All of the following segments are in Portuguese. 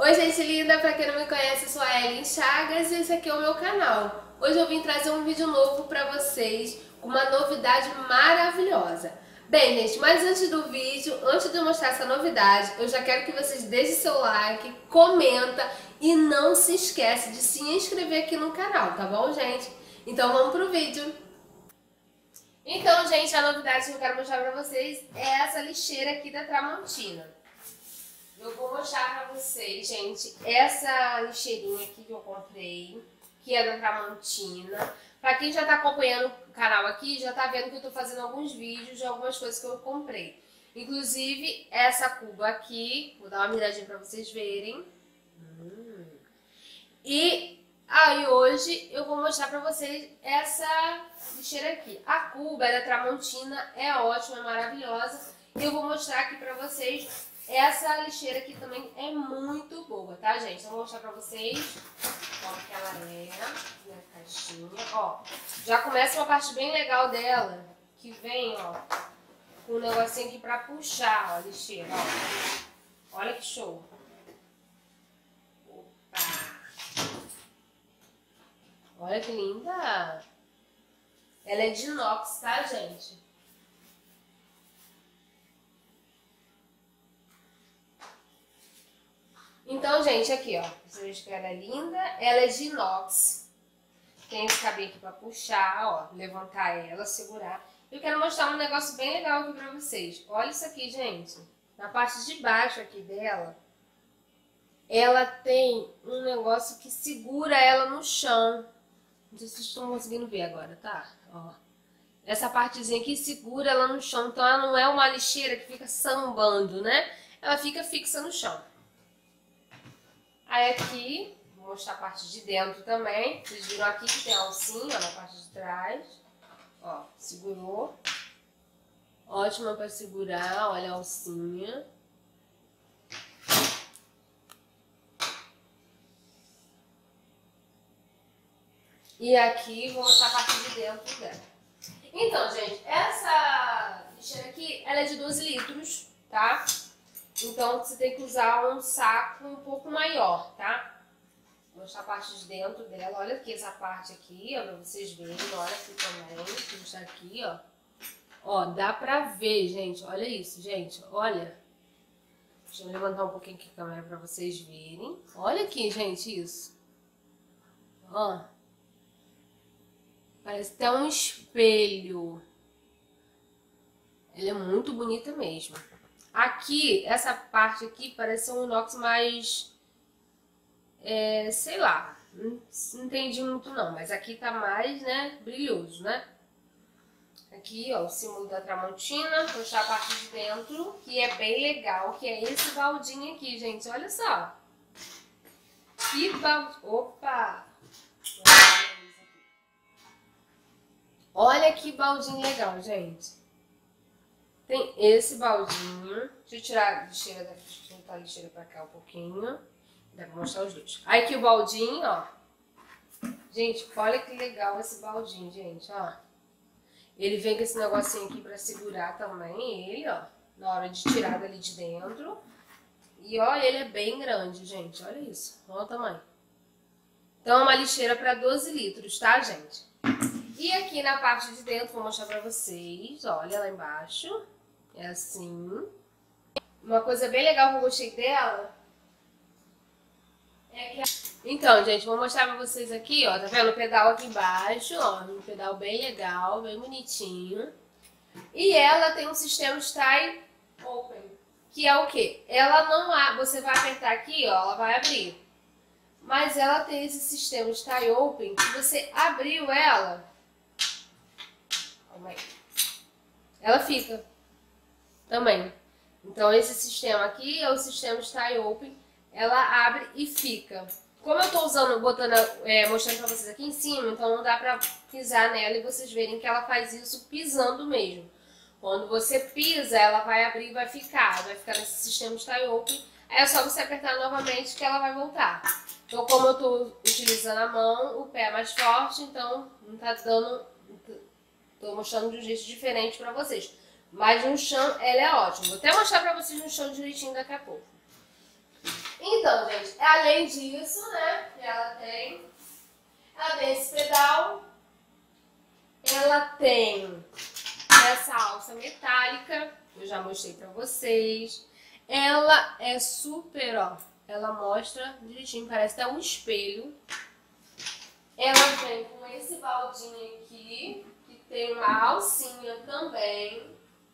Oi gente linda, pra quem não me conhece, eu sou a Ellen Chagas e esse aqui é o meu canal. Hoje eu vim trazer um vídeo novo pra vocês, com uma novidade maravilhosa. Bem gente, mas antes do vídeo, antes de eu mostrar essa novidade, eu já quero que vocês deixem seu like, comenta e não se esquece de se inscrever aqui no canal, tá bom gente? Então vamos pro vídeo. Então gente, a novidade que eu quero mostrar pra vocês é essa lixeira aqui da Tramontina. Eu vou mostrar pra vocês, gente, essa lixeirinha aqui que eu comprei, que é da Tramontina. Pra quem já tá acompanhando o canal aqui, já tá vendo que eu tô fazendo alguns vídeos de algumas coisas que eu comprei. Inclusive, essa cuba aqui, vou dar uma miradinha pra vocês verem. E aí hoje eu vou mostrar pra vocês essa lixeira aqui. A cuba é da Tramontina, é ótima, é maravilhosa. E eu vou mostrar aqui pra vocês. Essa lixeira aqui também é muito boa, tá, gente? Então, vou mostrar pra vocês como que ela é, na caixinha. Ó, já começa uma parte bem legal dela, que vem, ó, com um negocinho aqui pra puxar, ó, a lixeira, ó. Olha que show. Opa! Olha que linda! Ela é de inox, tá, gente? Então, gente, aqui, ó, vocês veem que ela é linda, ela é de inox, tem esse cabinho aqui pra puxar, ó, levantar ela, segurar. Eu quero mostrar um negócio bem legal aqui pra vocês. Olha isso aqui, gente, na parte de baixo aqui dela, ela tem um negócio que segura ela no chão. Não sei se vocês estão conseguindo ver agora, tá? Ó, essa partezinha aqui segura ela no chão, então ela não é uma lixeira que fica sambando, né? Ela fica fixa no chão. Aí aqui, vou mostrar a parte de dentro também. Vocês viram aqui que tem a alcinha, ó, na parte de trás. Ó, segurou. Ótima para segurar, olha a alcinha. E aqui, vou mostrar a parte de dentro dela. Então, gente, essa lixeira aqui, ela é de 12 litros, tá? Então, você tem que usar um saco um pouco maior, tá? Vou mostrar a parte de dentro dela. Olha aqui essa parte aqui, ó, pra vocês verem. Olha aqui também. Vou mostrar aqui, ó. Ó, dá pra ver, gente. Olha isso, gente. Olha. Deixa eu levantar um pouquinho aqui a câmera pra vocês verem. Olha aqui, gente, isso. Ó. Parece até um espelho. Ela é muito bonita mesmo. Aqui, essa parte aqui parece um inox mais, sei lá, não entendi muito não, mas aqui tá mais, né, brilhoso, né? Aqui, ó, o símbolo da Tramontina, vou mostrar a parte de dentro, que é bem legal, que é esse baldinho aqui, gente, olha só. Que baldinho, opa! Olha que baldinho legal, gente. Tem esse baldinho. Deixa eu tirar a lixeira daqui. Deixa eu botar a lixeira pra cá um pouquinho. Dá pra mostrar os dois. Aí aqui o baldinho, ó. Gente, olha que legal esse baldinho, gente, ó. Ele vem com esse negocinho aqui pra segurar também ele, ó. Na hora de tirar dali de dentro. E olha, ele é bem grande, gente. Olha isso. Olha o tamanho. Então é uma lixeira pra 12 litros, tá, gente? E aqui na parte de dentro, vou mostrar pra vocês. Olha lá embaixo. É assim. Uma coisa bem legal que eu gostei dela é que... Então, gente, vou mostrar pra vocês aqui, ó. Tá vendo o pedal aqui embaixo, ó. Um pedal bem legal, bem bonitinho. E ela tem um sistema Style Open. Que é o quê? Ela não abre. Você vai apertar aqui, ó, ela vai abrir. Mas ela tem esse sistema Style Open que você abriu ela... Ela fica também. Então esse sistema aqui é o sistema Style Open. Ela abre e fica. Como eu tô usando, mostrando pra vocês aqui em cima, então não dá pra pisar nela e vocês verem que ela faz isso pisando mesmo. Quando você pisa, ela vai abrir e vai ficar nesse sistema Style Open. Aí é só você apertar novamente que ela vai voltar. Então como eu tô utilizando a mão, o pé é mais forte, então não tá dando... Tô mostrando de um jeito diferente pra vocês. Mas no chão ela é ótima. Vou até mostrar pra vocês no chão direitinho daqui a pouco. Então, gente, além disso, né, ela tem esse pedal, ela tem essa alça metálica, eu já mostrei pra vocês. Ela é super, ó, ela mostra direitinho, parece até um espelho. Ela vem com esse baldinho aqui, que tem uma alcinha também.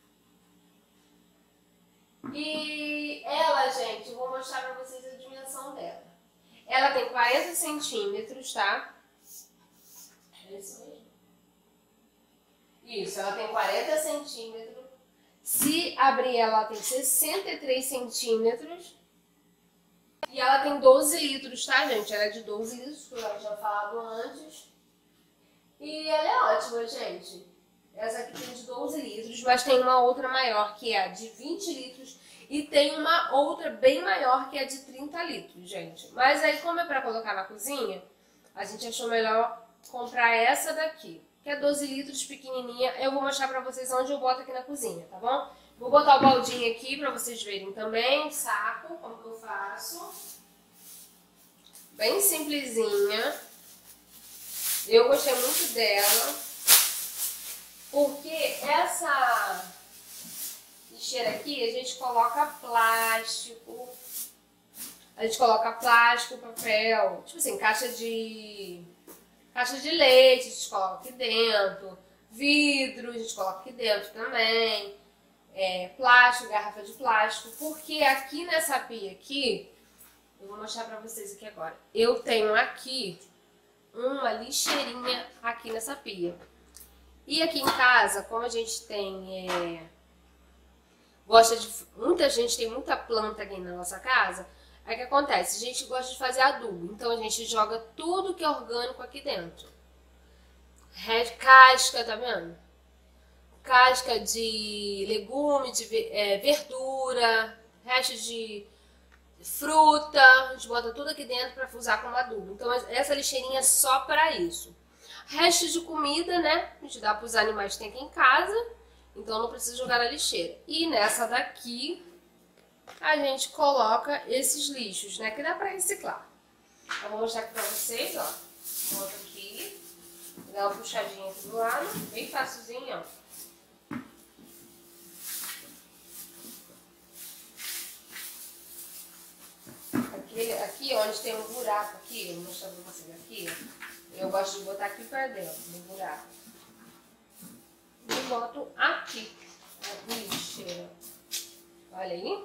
E ela, gente, eu vou mostrar pra vocês a dimensão dela. Ela tem 40 centímetros, tá? É isso mesmo. Isso, ela tem 40 centímetros. Se abrir ela tem 63 centímetros. E ela tem 12 litros, tá, gente? Ela é de 12 litros, que eu já tinha falado antes. E ela é ótima, gente. Essa aqui tem de 12 litros, mas tem uma outra maior, que é a de 20 litros. E tem uma outra bem maior, que é de 30 litros, gente. Mas aí, como é pra colocar na cozinha, a gente achou melhor comprar essa daqui, que é 12 litros, pequenininha. Eu vou mostrar pra vocês onde eu boto aqui na cozinha, tá bom? Vou botar o baldinho aqui pra vocês verem também, saco, como que eu faço. Bem simplesinha. Eu gostei muito dela, porque essa lixeira aqui a gente coloca plástico, papel, tipo assim, caixa de leite, a gente coloca aqui dentro, vidro, a gente coloca aqui dentro também, plástico, garrafa de plástico, porque aqui nessa pia aqui, eu vou mostrar pra vocês aqui agora, eu tenho aqui uma lixeirinha aqui nessa pia. E aqui em casa, como a gente tem, muita gente tem muita planta aqui na nossa casa, aí o que acontece? A gente gosta de fazer adubo, então a gente joga tudo que é orgânico aqui dentro. Casca, tá vendo? Casca de legume, de verdura, resto de fruta, a gente bota tudo aqui dentro para usar como adubo. Então essa lixeirinha é só para isso. Restos de comida, né? A gente dá para os animais que tem aqui em casa, então não precisa jogar na lixeira. E nessa daqui a gente coloca esses lixos, né? Que dá para reciclar. Eu vou mostrar aqui para vocês, ó. Boto aqui, dá uma puxadinha aqui do lado, bem facilzinho, ó. Aqui onde tem um buraco aqui, eu vou mostrar pra vocês aqui, eu gosto de botar aqui pra dentro, no buraco. E boto aqui, a lixeira. Olha aí.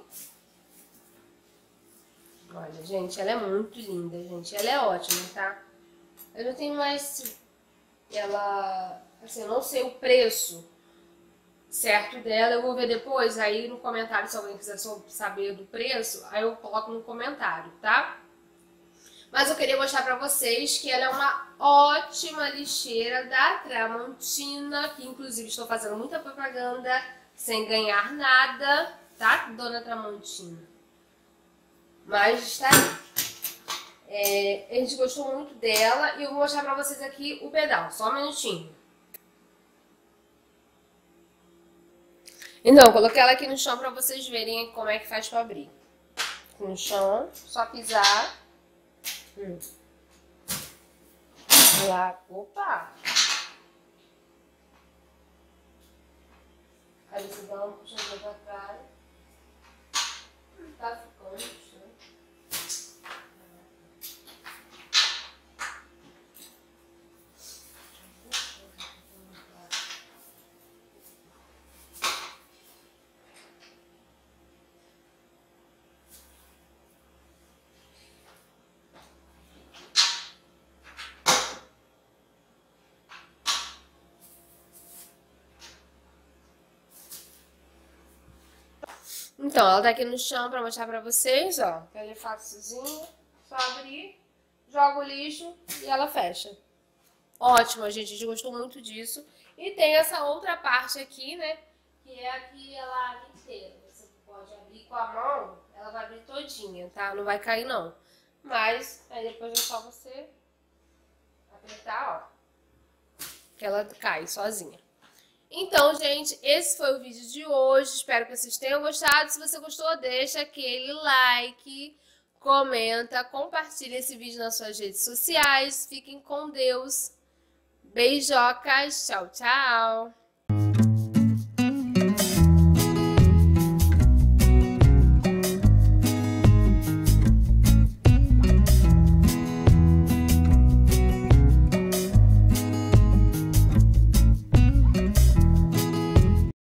Olha, gente, ela é muito linda, gente. Ela é ótima, tá? Eu não tenho mais... Ela... Assim, eu não sei o preço certo dela, eu vou ver depois, aí no comentário, se alguém quiser saber do preço, aí eu coloco no comentário, tá? Mas eu queria mostrar pra vocês que ela é uma ótima lixeira da Tramontina, que inclusive estou fazendo muita propaganda sem ganhar nada, tá, dona Tramontina? Mas está aí. A gente gostou muito dela e eu vou mostrar pra vocês aqui o pedal, só um minutinho. Então, eu coloquei ela aqui no chão pra vocês verem como é que faz pra abrir. No chão, só pisar. Lá, opa! Aí você dá uma puxadinha pra trás. Tá ficando, né? Então, ela tá aqui no chão pra mostrar pra vocês, ó. Ela é facilzinha, só abrir, joga o lixo e ela fecha. Ótimo, gente, a gente gostou muito disso. E tem essa outra parte aqui, né, que é aqui ela abre inteira. Você pode abrir com a mão, ela vai abrir todinha, tá? Não vai cair, não. Mas, aí depois é só você apertar, ó, que ela cai sozinha. Então, gente, esse foi o vídeo de hoje. Espero que vocês tenham gostado. Se você gostou, deixa aquele like, comenta, compartilha esse vídeo nas suas redes sociais. Fiquem com Deus. Beijocas. Tchau, tchau.